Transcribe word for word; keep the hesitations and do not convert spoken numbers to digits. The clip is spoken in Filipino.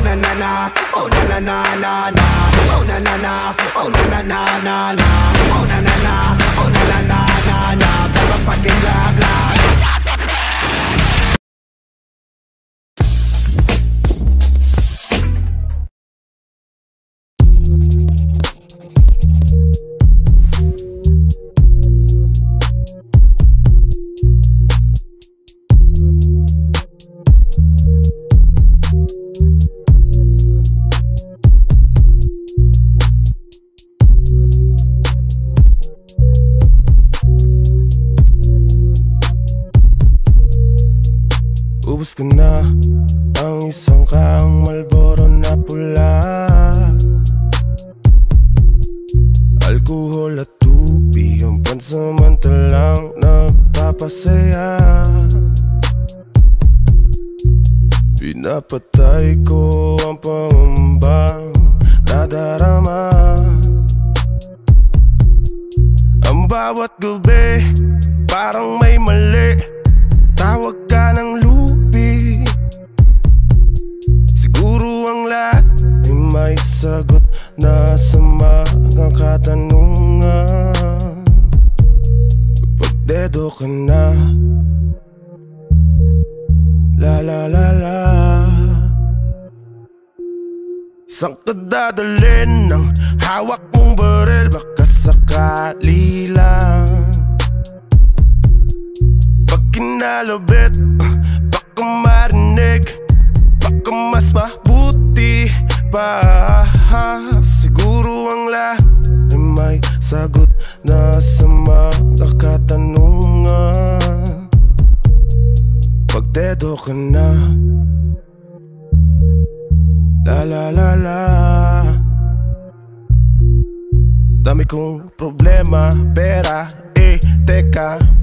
na na na, oh na na na na na, oh na na na, oh na na na na na, oh na na na, oh na na na na na, pero fucking blah blah. Ubus ka na ang isang kaang Marlboro na pula, alkohol at tubig ang pansamantalang nagpapasaya. Pinapatay ko ang pangambang nadarama. Ang bawat gabi parang may mali, tawag ka ng lupi. Siguro ang lahat ay may sagot na sa mga katanungan. Kapag dedo ka na, la la la la, saan ka dadalhin ng hawak mong baril? Baka sakali lang pag kinalabit, baka marinig, baka mas mabuti pa. Siguro ang lahat ay may sagot na sa mga katanungan. Pag dedo ka na, la la la la, dami kong problema, pera, eh, teka,